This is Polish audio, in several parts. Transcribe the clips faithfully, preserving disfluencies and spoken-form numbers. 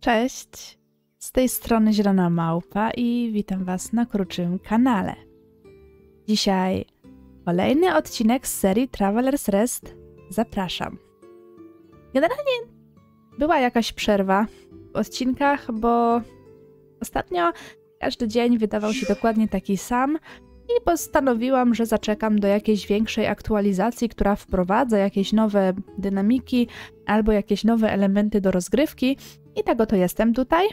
Cześć, z tej strony Zielona Małpa i witam Was na krótszym kanale. Dzisiaj kolejny odcinek z serii Traveler's Rest. Zapraszam. Generalnie była jakaś przerwa w odcinkach, bo ostatnio każdy dzień wydawał się dokładnie taki sam i postanowiłam, że zaczekam do jakiejś większej aktualizacji, która wprowadza jakieś nowe dynamiki albo jakieś nowe elementy do rozgrywki. I tak oto jestem tutaj,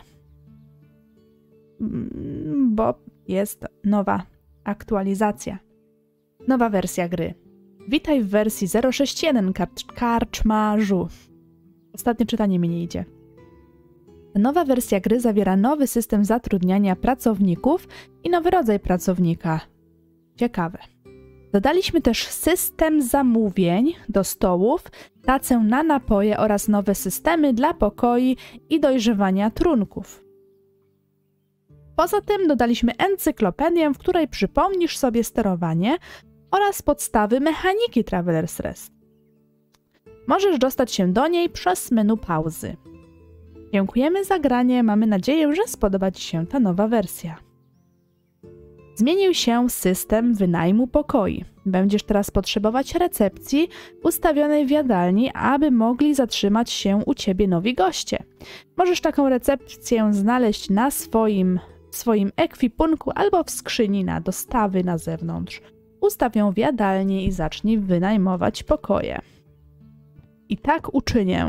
bo jest nowa aktualizacja, nowa wersja gry. Witaj w wersji zero sześć jeden karczmarzu. Ostatnie czytanie mi nie idzie. Nowa wersja gry zawiera nowy system zatrudniania pracowników i nowy rodzaj pracownika. Ciekawe. Dodaliśmy też system zamówień do stołów, tacę na napoje oraz nowe systemy dla pokoi i dojrzewania trunków. Poza tym dodaliśmy encyklopedię, w której przypomnisz sobie sterowanie oraz podstawy mechaniki Traveler's Rest. Możesz dostać się do niej przez menu pauzy. Dziękujemy za granie, mamy nadzieję, że spodoba Ci się ta nowa wersja. Zmienił się system wynajmu pokoi. Będziesz teraz potrzebować recepcji ustawionej w jadalni, aby mogli zatrzymać się u Ciebie nowi goście. Możesz taką recepcję znaleźć na swoim, swoim ekwipunku albo w skrzyni na dostawy na zewnątrz. Ustaw ją w jadalni i zacznij wynajmować pokoje. I tak uczynię.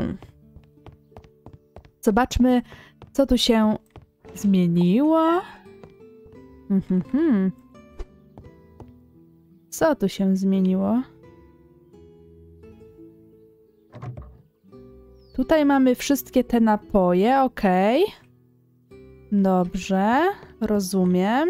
Zobaczmy, co tu się zmieniło. Mhm. Co tu się zmieniło? Tutaj mamy wszystkie te napoje, ok. Dobrze, rozumiem.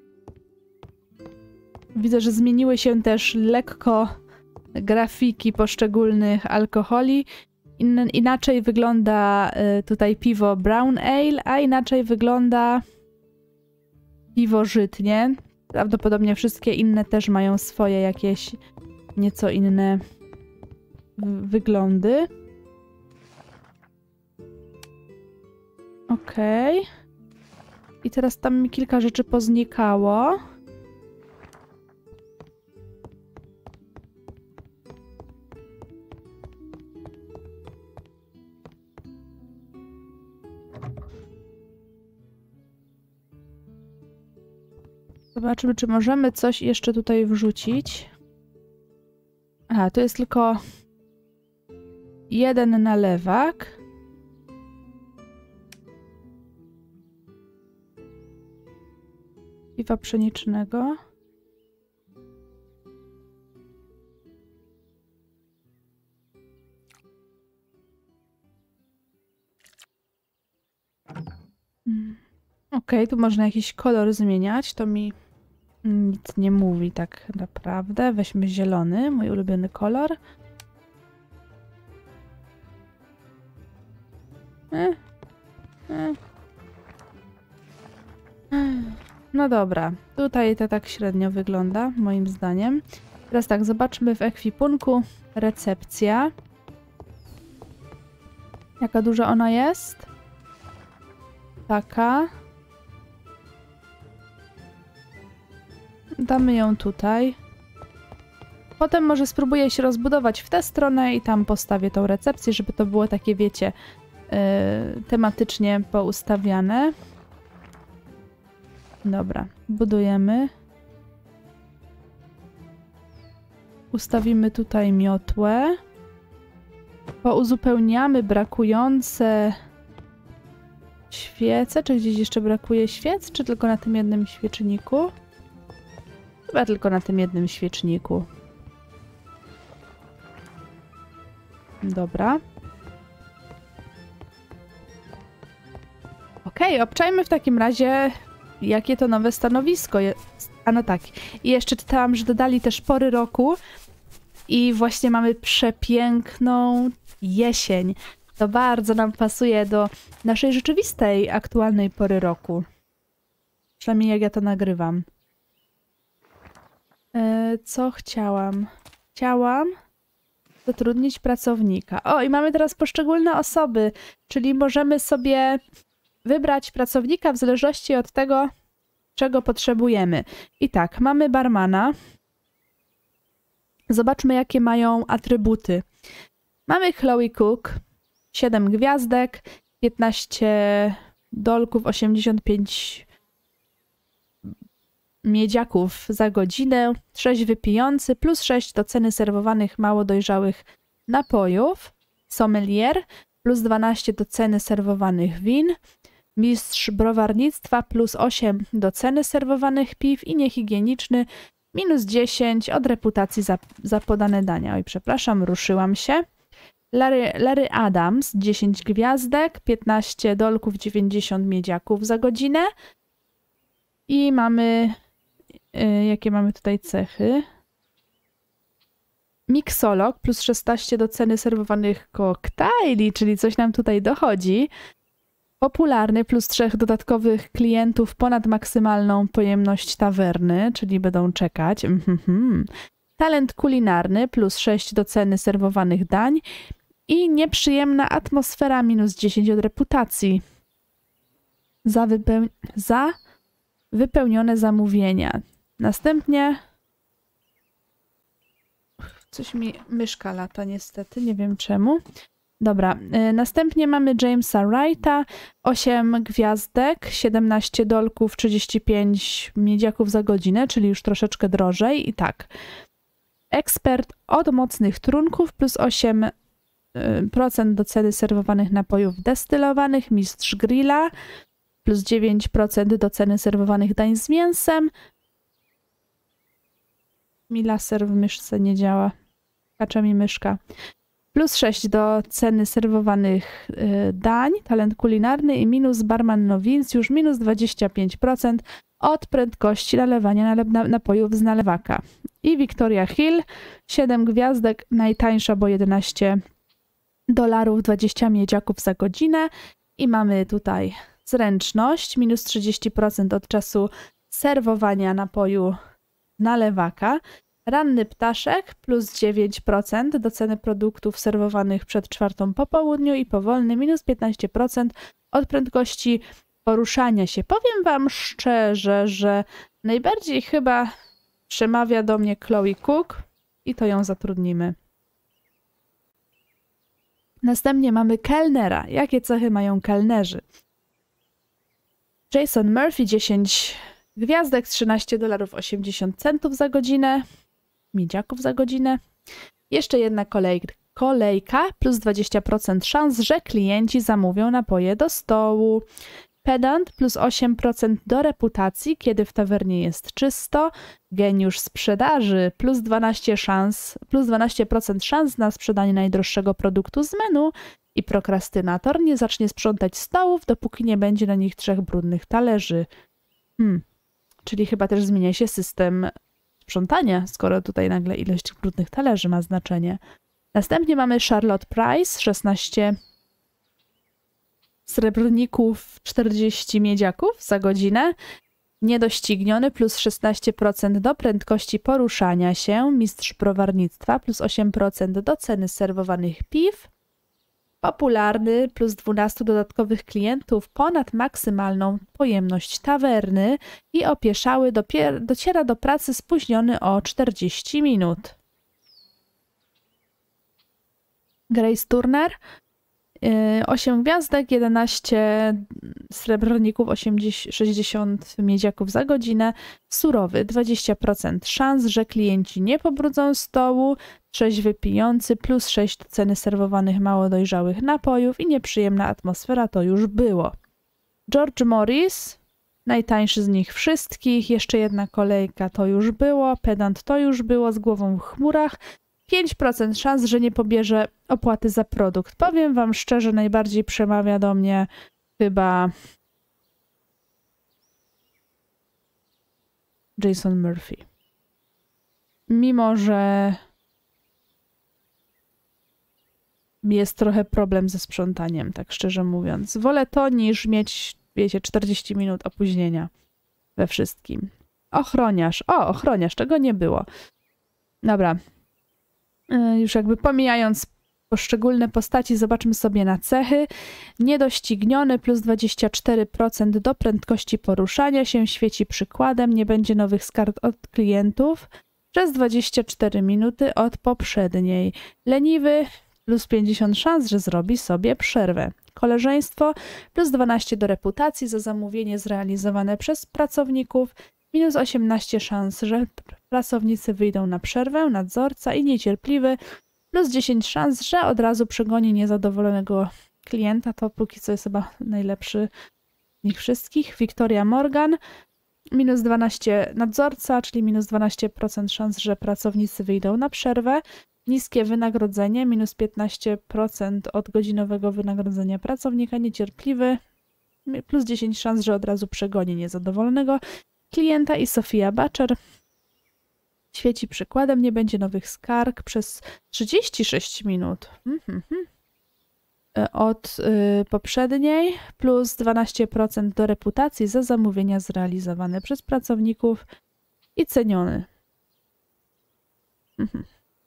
Widzę, że zmieniły się też lekko grafiki poszczególnych alkoholi. In, inaczej wygląda y, tutaj piwo Brown Ale, a inaczej wygląda piwo żytnie. Prawdopodobnie wszystkie inne też mają swoje jakieś nieco inne wyglądy. Okej. Okay. I teraz tam mi kilka rzeczy poznikało. Zobaczymy, czy możemy coś jeszcze tutaj wrzucić. Aha, to jest tylko jeden nalewak. Piwa pszenicznego. Hmm. Okej, okay, tu można jakiś kolor zmieniać. To mi nic nie mówi tak naprawdę. Weźmy zielony, mój ulubiony kolor. E, e. No dobra, tutaj to tak średnio wygląda, moim zdaniem. Teraz tak, zobaczmy w ekwipunku. Recepcja. Jaka duża ona jest? Taka. Damy ją tutaj. Potem może spróbuję się rozbudować w tę stronę i tam postawię tą recepcję, żeby to było takie, wiecie, yy, tematycznie poustawiane. Dobra, budujemy. Ustawimy tutaj miotłę. Pouzupełniamy brakujące świece. Czy gdzieś jeszcze brakuje świec? Czy tylko na tym jednym świeczniku? Chyba tylko na tym jednym świeczniku. Dobra. Okej, okay, obczajmy w takim razie, jakie to nowe stanowisko jest. A no tak. I jeszcze czytałam, że dodali też pory roku. I właśnie mamy przepiękną jesień. To bardzo nam pasuje do naszej rzeczywistej, aktualnej pory roku. Przynajmniej jak ja to nagrywam. Co chciałam? Chciałam Zatrudnić pracownika. O, i mamy teraz poszczególne osoby, czyli możemy sobie wybrać pracownika w zależności od tego, czego potrzebujemy. I tak, mamy barmana. Zobaczmy, jakie mają atrybuty. Mamy Chloe Cook, siedem gwiazdek, piętnaście dolków, osiemdziesiąt pięć miedziaków za godzinę, trzeźwy pijący, plus sześć do ceny serwowanych mało dojrzałych napojów, sommelier, plus dwanaście do ceny serwowanych win, mistrz browarnictwa, plus osiem do ceny serwowanych piw i niehigieniczny, minus dziesięć od reputacji za, za podane dania. Oj, przepraszam, ruszyłam się. Larry, Larry Adams, dziesięć gwiazdek, piętnaście dolków, dziewięćdziesiąt miedziaków za godzinę. I mamy... Yy, jakie mamy tutaj cechy? Miksolog, plus szesnaście do ceny serwowanych koktajli, czyli coś nam tutaj dochodzi. Popularny, plus trzech dodatkowych klientów ponad maksymalną pojemność tawerny, czyli będą czekać. Mm-hmm. Talent kulinarny, plus sześć do ceny serwowanych dań. I nieprzyjemna atmosfera, minus dziesięć od reputacji. Za, wypeł za wypełnione zamówienia. Następnie... Coś mi myszka lata niestety, nie wiem czemu. Dobra, y, następnie mamy Jamesa Wrighta, osiem gwiazdek, siedemnaście dolków, trzydzieści pięć miedziaków za godzinę, czyli już troszeczkę drożej. I tak, ekspert od mocnych trunków, plus osiem procent do ceny serwowanych napojów destylowanych, mistrz grilla, plus dziewięć procent do ceny serwowanych dań z mięsem. Mi laser w myszce nie działa. Kacza mi myszka. Plus sześć do ceny serwowanych y, dań, talent kulinarny i minus barman nowincjusz, minus dwadzieścia pięć procent od prędkości nalewania na, napojów z nalewaka. I Victoria Hill, siedem gwiazdek, najtańsza, bo jedenaście dolarów, dwadzieścia miedziaków za godzinę. I mamy tutaj zręczność, minus trzydzieści procent od czasu serwowania napoju nalewaka. Ranny ptaszek, plus dziewięć procent do ceny produktów serwowanych przed czwartą po południu i powolny, minus piętnaście procent od prędkości poruszania się. Powiem wam szczerze, że najbardziej chyba przemawia do mnie Chloe Cook i to ją zatrudnimy. Następnie mamy kelnera. Jakie cechy mają kelnerzy? Jason Murphy, dziesięć gwiazdek, trzynaście dolarów osiemdziesiąt centów za godzinę. Miedziaków za godzinę. Jeszcze jedna kolej, kolejka, plus dwadzieścia procent szans, że klienci zamówią napoje do stołu. Pedant, plus osiem procent do reputacji, kiedy w tawernie jest czysto. Geniusz sprzedaży, plus dwanaście szans, plus dwanaście procent szans na sprzedanie najdroższego produktu z menu. I prokrastynator nie zacznie sprzątać stołów, dopóki nie będzie na nich trzech brudnych talerzy. Hmm. Czyli chyba też zmienia się system sprzątania, skoro tutaj nagle ilość brudnych talerzy ma znaczenie. Następnie mamy Charlotte Price, szesnaście srebrników, czterdzieści miedziaków za godzinę. Niedościgniony, plus szesnaście procent do prędkości poruszania się. Mistrz browarnictwa, plus osiem procent do ceny serwowanych piw. Popularny, plus dwanaście dodatkowych klientów ponad maksymalną pojemność tawerny i opieszały dociera do pracy spóźniony o czterdzieści minut. Grace Turner, osiem gwiazdek, jedenaście srebrników, osiemdziesiąt, sześćdziesiąt miedziaków za godzinę. Surowy, dwadzieścia procent szans, że klienci nie pobrudzą stołu. Trzeźwy pijący, plus sześć do ceny serwowanych mało dojrzałych napojów i nieprzyjemna atmosfera, to już było. George Morris, najtańszy z nich wszystkich. Jeszcze jedna kolejka, to już było. Pedant, to już było, z głową w chmurach. pięć procent szans, że nie pobierze opłaty za produkt. Powiem wam szczerze, najbardziej przemawia do mnie chyba Jason Murphy. Mimo że jest trochę problem ze sprzątaniem, tak szczerze mówiąc. Wolę to niż mieć, wiecie, czterdzieści minut opóźnienia we wszystkim. Ochroniarz. O, ochroniarz, czego nie było. Dobra. Już jakby pomijając poszczególne postaci, zobaczmy sobie na cechy. Niedościgniony plus dwadzieścia cztery procent do prędkości poruszania się, świeci przykładem, nie będzie nowych skarg od klientów przez dwadzieścia cztery minuty od poprzedniej. Leniwy plus pięćdziesiąt szans, że zrobi sobie przerwę. Koleżeństwo plus dwanaście do reputacji za zamówienie zrealizowane przez pracowników, minus osiemnaście szans, że pracownicy wyjdą na przerwę, nadzorca i niecierpliwy, plus dziesięć szans, że od razu przegoni niezadowolonego klienta. To póki co jest chyba najlepszy z nich wszystkich. Victoria Morgan, minus dwanaście nadzorca, czyli minus dwanaście procent szans, że pracownicy wyjdą na przerwę. Niskie wynagrodzenie, minus piętnaście procent od godzinowego wynagrodzenia pracownika, niecierpliwy, plus dziesięć szans, że od razu przegoni niezadowolonego klienta. I Sofia Butcher świeci przykładem, nie będzie nowych skarg przez trzydzieści sześć minut mm-hmm. od y, poprzedniej, plus dwanaście procent do reputacji za zamówienia zrealizowane przez pracowników i ceniony. Mm-hmm.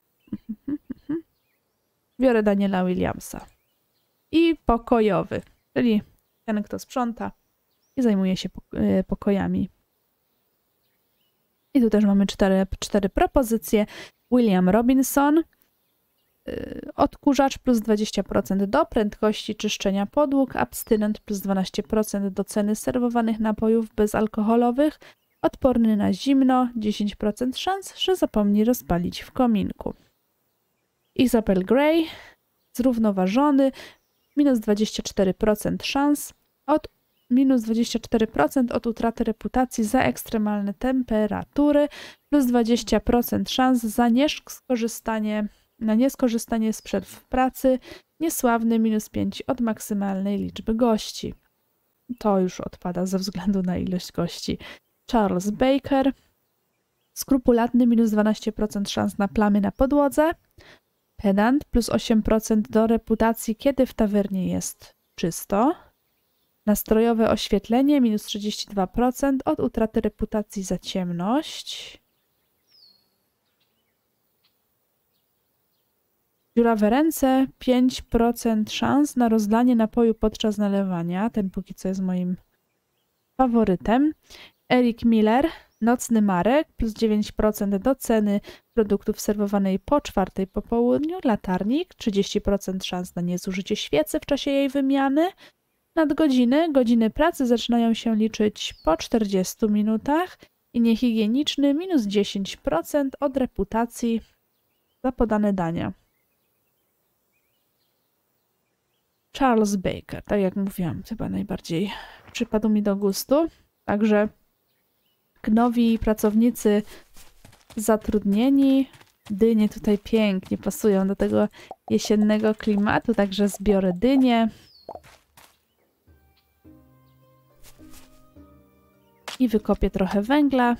Biorę Daniela Williamsa. I pokojowy, czyli ten, kto sprząta i zajmuje się pokojami. I tu też mamy cztery, cztery propozycje. William Robinson, odkurzacz plus dwadzieścia procent do prędkości czyszczenia podłóg, abstynent plus dwanaście procent do ceny serwowanych napojów bezalkoholowych, odporny na zimno, dziesięć procent szans, że zapomni rozpalić w kominku. Isabel Gray, zrównoważony, minus dwadzieścia cztery procent szans, od minus dwadzieścia cztery procent od utraty reputacji za ekstremalne temperatury, plus dwadzieścia procent szans za nieskorzystanie, na nieskorzystanie z przerw w pracy, niesławny, minus pięć od maksymalnej liczby gości. To już odpada ze względu na ilość gości. Charles Baker, skrupulatny, minus dwanaście procent szans na plamy na podłodze, pedant, plus osiem procent do reputacji, kiedy w tawernie jest czysto, nastrojowe oświetlenie, minus trzydzieści dwa procent od utraty reputacji za ciemność, dziurawe ręce, pięć procent szans na rozlanie napoju podczas nalewania, ten póki co jest moim faworytem. Eric Miller, nocny Marek, plus dziewięć procent do ceny produktów serwowanej po czwartej po południu. Latarnik, trzydzieści procent szans na niezużycie świecy w czasie jej wymiany. Nadgodziny, godziny pracy zaczynają się liczyć po czterdziestu minutach. I niehigieniczny, minus dziesięć procent od reputacji za podane dania. Charles Baker, tak jak mówiłam, chyba najbardziej przypadł mi do gustu. Także nowi pracownicy zatrudnieni. Dynie tutaj pięknie pasują do tego jesiennego klimatu, także zbiorę dynię. I wykopię trochę węgla.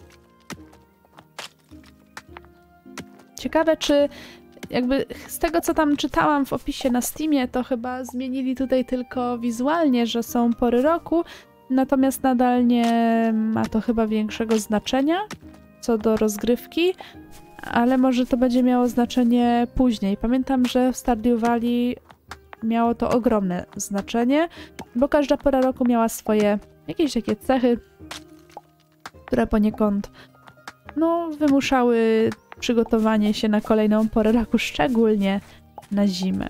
Ciekawe, czy jakby z tego, co tam czytałam w opisie na Steamie, to chyba zmienili tutaj tylko wizualnie, że są pory roku, natomiast nadal nie ma to chyba większego znaczenia co do rozgrywki, ale może to będzie miało znaczenie później. Pamiętam, że w Stardew Valley miało to ogromne znaczenie, bo każda pora roku miała swoje jakieś takie cechy, które poniekąd no, wymuszały przygotowanie się na kolejną porę roku, szczególnie na zimę.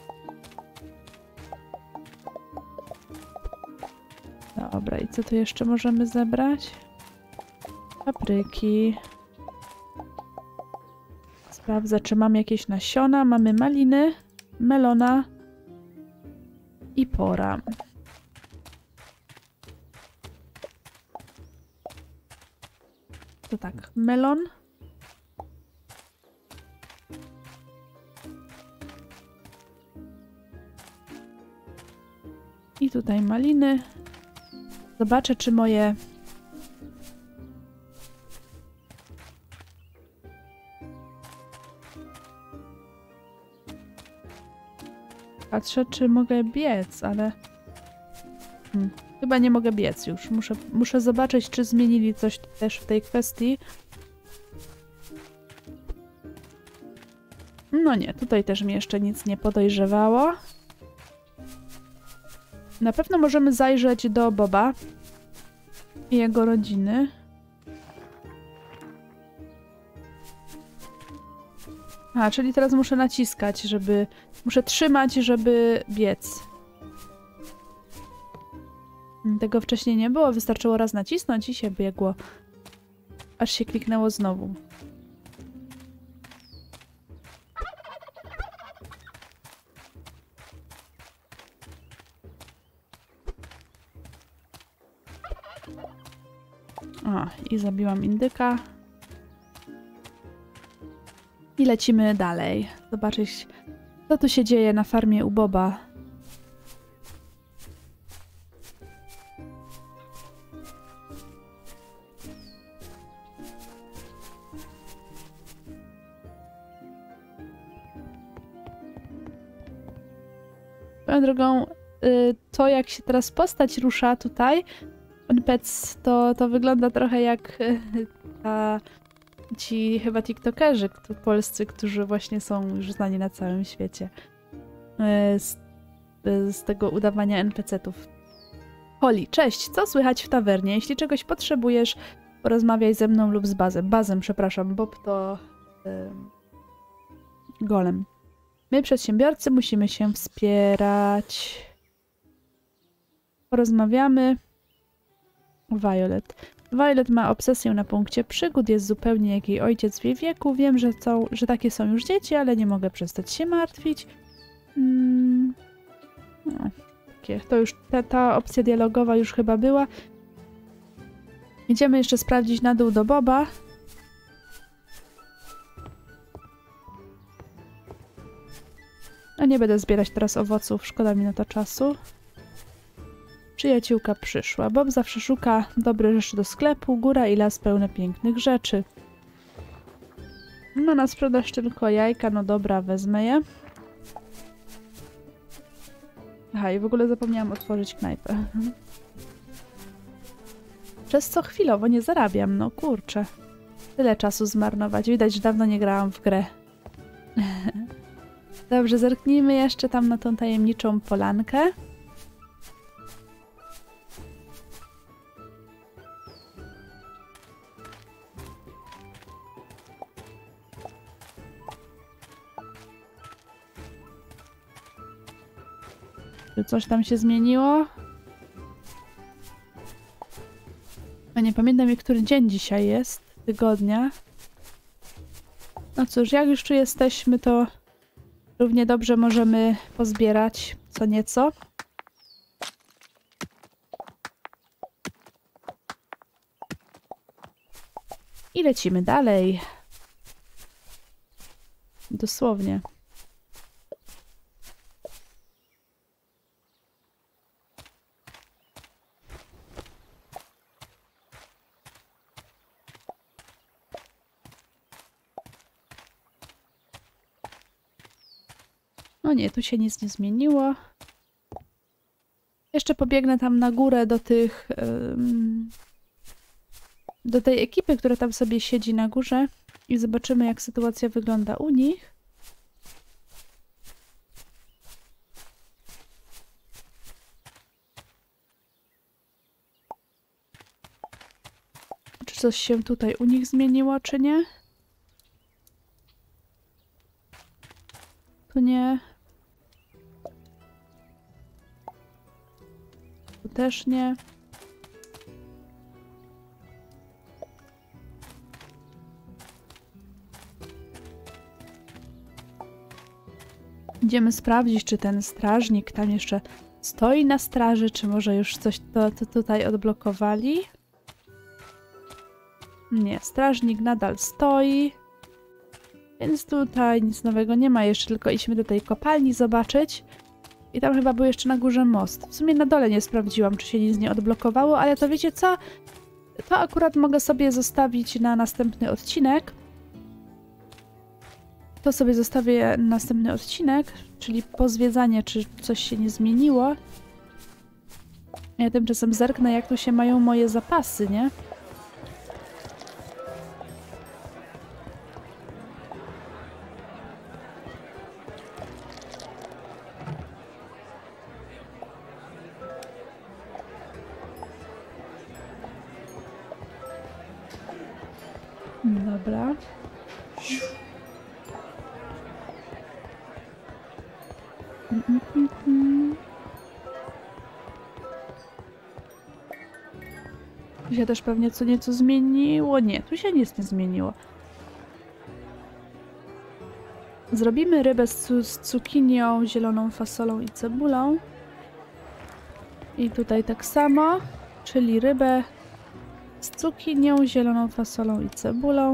Dobra, i co tu jeszcze możemy zebrać? Papryki. Sprawdzę, czy mam jakieś nasiona. Mamy maliny, melona i pora. To tak, melon. I tutaj maliny. Zobaczę, czy moje patrzę, czy mogę biec, ale hmm. chyba nie mogę biec już. Muszę, muszę zobaczyć, czy zmienili coś też w tej kwestii. No nie, tutaj też mi jeszcze nic nie podejrzewało. Na pewno możemy zajrzeć do Boba i jego rodziny. A, czyli teraz muszę naciskać, żeby... Muszę trzymać, żeby biec. Tego wcześniej nie było, wystarczyło raz nacisnąć i się biegło. Aż się kliknęło znowu. O, i zabiłam indyka. I lecimy dalej. Zobaczyć, co tu się dzieje na farmie u Boba. Swoją drogą, to jak się teraz postać rusza tutaj, N P C, to, to wygląda trochę jak ta, ci chyba tiktokerzy polscy, którzy właśnie są już znani na całym świecie. Z, z tego udawania N P C-ów. Holly, cześć, co słychać w tawernie? Jeśli czegoś potrzebujesz, porozmawiaj ze mną lub z Bazem. Bazem, przepraszam, Bob to yy, golem. My, przedsiębiorcy, musimy się wspierać. Porozmawiamy. Violet. Violet ma obsesję na punkcie przygód, jest zupełnie jak jej ojciec w jej wieku. Wiem, że, są, że takie są już dzieci, ale nie mogę przestać się martwić. Hmm. No, takie. To już ta, ta opcja dialogowa już chyba była. Idziemy jeszcze sprawdzić na dół do Boba. A nie będę zbierać teraz owoców, szkoda mi na to czasu. Przyjaciółka przyszła. Bob zawsze szuka dobrych rzeczy do sklepu. Góra i las pełne pięknych rzeczy. Ma na sprzedaż tylko jajka. No dobra, wezmę je. Aha, i w ogóle zapomniałam otworzyć knajpę. Przez co chwilowo nie zarabiam. No kurczę. Tyle czasu zmarnować. Widać, że dawno nie grałam w grę. Dobrze, zerknijmy jeszcze tam na tą tajemniczą polankę. Czy coś tam się zmieniło? Ja nie pamiętam, który dzień dzisiaj jest. Tygodnia. No cóż, jak już tu jesteśmy, to równie dobrze możemy pozbierać co nieco. I lecimy dalej. Dosłownie. No nie, tu się nic nie zmieniło. Jeszcze pobiegnę tam na górę do tych... Um, do tej ekipy, która tam sobie siedzi na górze i zobaczymy, jak sytuacja wygląda u nich. Czy coś się tutaj u nich zmieniło, czy nie? Tu nie. Tu też nie. Idziemy sprawdzić, czy ten strażnik tam jeszcze stoi na straży, czy może już coś to, to tutaj odblokowali. Nie, strażnik nadal stoi. Więc tutaj nic nowego nie ma. Jeszcze tylko idźmy do tej kopalni zobaczyć. I tam chyba był jeszcze na górze most. W sumie na dole nie sprawdziłam, czy się nic nie odblokowało, ale to wiecie co? To akurat mogę sobie zostawić na następny odcinek. To sobie zostawię na następny odcinek, czyli pozwiedzanie, czy coś się nie zmieniło. Ja tymczasem zerknę, jak tu się mają moje zapasy, nie? Dobra. Mm, mm, mm, mm. Tu się też pewnie co nieco zmieniło. Nie, tu się nic nie zmieniło. Zrobimy rybę z, cu z cukinią, zieloną fasolą i cebulą. I tutaj tak samo, czyli rybę z cukinią, zieloną fasolą i cebulą.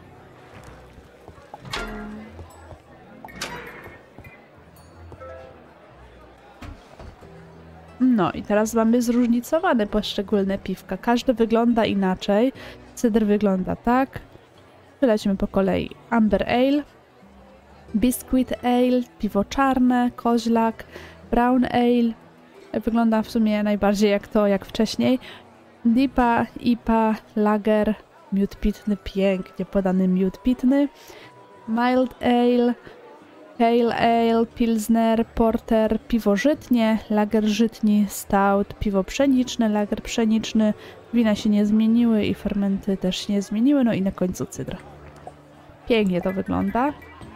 No i teraz mamy zróżnicowane poszczególne piwka. Każdy wygląda inaczej. Cydr wygląda tak. Przelecimy po kolei. Amber Ale, Biscuit Ale, piwo czarne, koźlak, Brown Ale. Wygląda w sumie najbardziej jak to, jak wcześniej. D I P A, I P A, Lager, miód pitny, pięknie podany miód pitny. Mild Ale, Pale Ale, Pilsner, Porter, piwo żytnie, lager żytni, stout, piwo pszeniczne, lager pszeniczny. Wina się nie zmieniły i fermenty też się nie zmieniły, no i na końcu cydr. Pięknie to wygląda.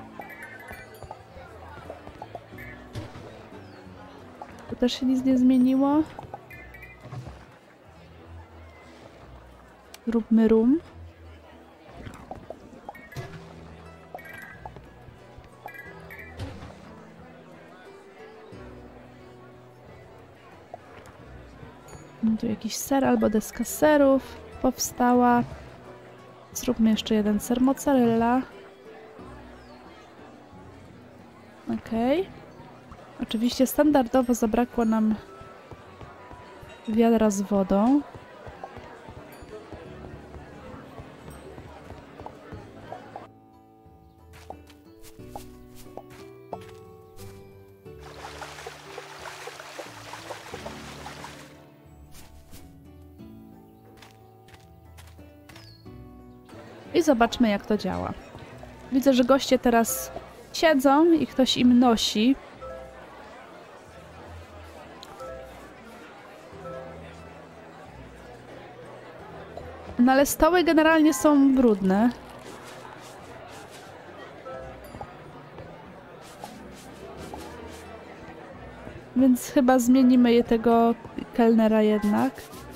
Tu też się nic nie zmieniło. Zróbmy rum. Tu jakiś ser albo deska serów powstała. Zróbmy jeszcze jeden ser mozzarella. Okej. Okay. Oczywiście standardowo zabrakło nam wiadra z wodą. I zobaczmy, jak to działa. Widzę, że goście teraz siedzą i ktoś im nosi. No ale stoły generalnie są brudne. Więc chyba zmienimy je tego kelnera jednak.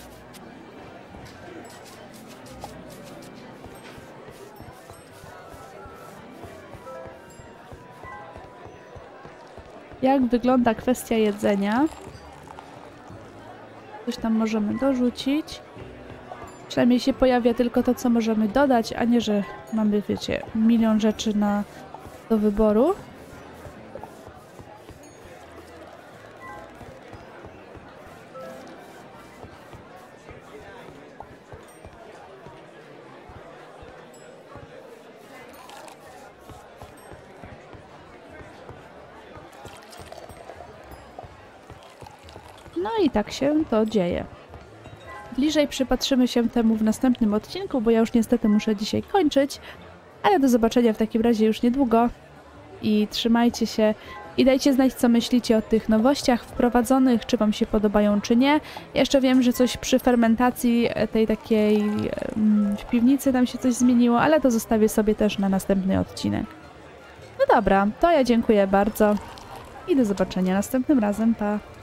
Jak wygląda kwestia jedzenia? Coś tam możemy dorzucić. Przynajmniej się pojawia tylko to, co możemy dodać, a nie, że mamy, wiecie, milion rzeczy na, do wyboru. No i tak się to dzieje. Bliżej przypatrzymy się temu w następnym odcinku, bo ja już niestety muszę dzisiaj kończyć. Ale do zobaczenia w takim razie już niedługo. I trzymajcie się i dajcie znać, co myślicie o tych nowościach wprowadzonych, czy wam się podobają, czy nie. Jeszcze wiem, że coś przy fermentacji tej takiej w piwnicy tam się coś zmieniło, ale to zostawię sobie też na następny odcinek. No dobra, to ja dziękuję bardzo i do zobaczenia następnym razem. Pa!